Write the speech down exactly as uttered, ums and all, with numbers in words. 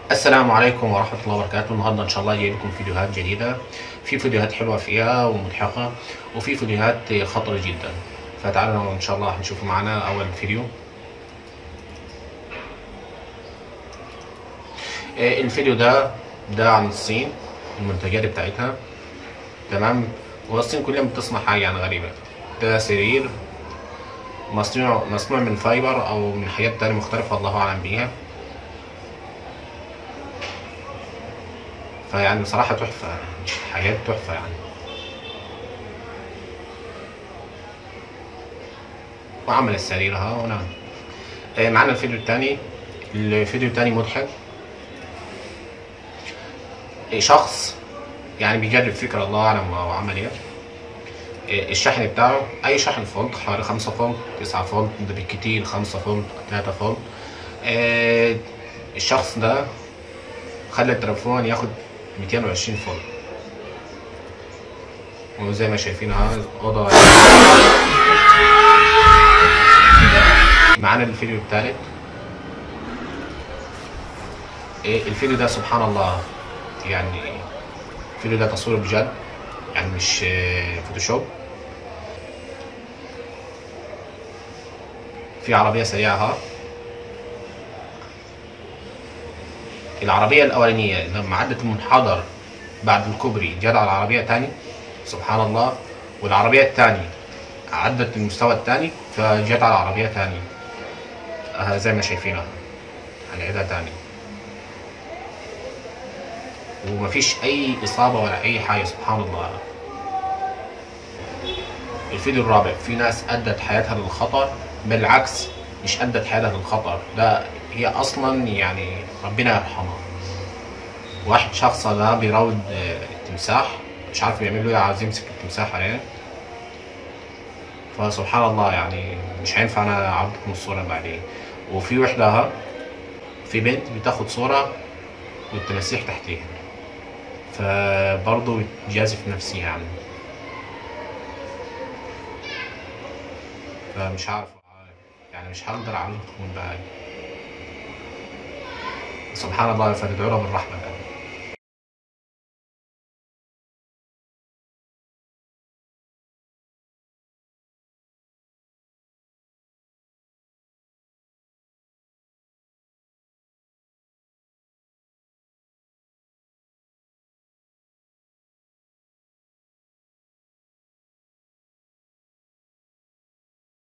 السلام عليكم ورحمة الله وبركاته. النهاردة إن شاء الله جاي لكم فيديوهات جديدة، في فيديوهات حلوة فيها ومضحكة، وفي فيديوهات خطرة جدا. فتعالوا إن شاء الله هنشوفوا معنا أول فيديو. آه، الفيديو ده ده عن الصين، المنتجات بتاعتها. تمام. والصين كلها بتصنع حاجة يعني غريبة. ده سرير مصنوع مصنوع من فايبر أو من حاجات تانية مختلفة، الله أعلم بيها. فيعني بصراحة تحفة، حاجات تحفة يعني. وعمل السرير ها ونعم. آه، معانا الفيديو التاني. الفيديو التاني مضحك. آه، شخص يعني بيجرب فكرة، الله أعلم هو عمل إيه. آه، الشحن بتاعه أي شحن فولت، حوالي خمسة فولت، تسعة فولت، ده بالكتير خمسة فولت، تلاتة فولت. آه، الشخص ده خلى التليفون ياخد ميتين وعشرين فولت. وزي ما شايفين ها الأوضة. معانا الفيديو التالت. آه، الفيديو ده سبحان الله، يعني الفيديو ده تصوير بجد، يعني مش آه، فوتوشوب. في عربية سريعة ها. العربية الأولانية لما عدت المنحدر بعد الكوبري جت على العربية تاني، سبحان الله. والعربية التانية عدت المستوى التاني فجت على العربية تاني. آه زي ما شايفينها، هنعيدها تاني. ومفيش أي إصابة ولا أي حاجة، سبحان الله. الفيديو الرابع، في ناس أدت حياتها للخطر، بالعكس مش أدت حياتها للخطر، ده هي أصلا يعني ربنا يرحمها. واحد شخص ده بيراود آه، التمساح، مش عارف يعمل له ايه، عايز يمسك التمساح عليه. فسبحان الله يعني مش هينفع انا اعرضكم الصورة بعدين. وفي وحدة ها، في بنت بتاخد صورة والتماسيح تحتيها، فبرضه بتجازف نفسها يعني. فمش عارف يعني، مش هقدر اعرضكم بقى. سبحان الله، فتدعوا له بالرحمة.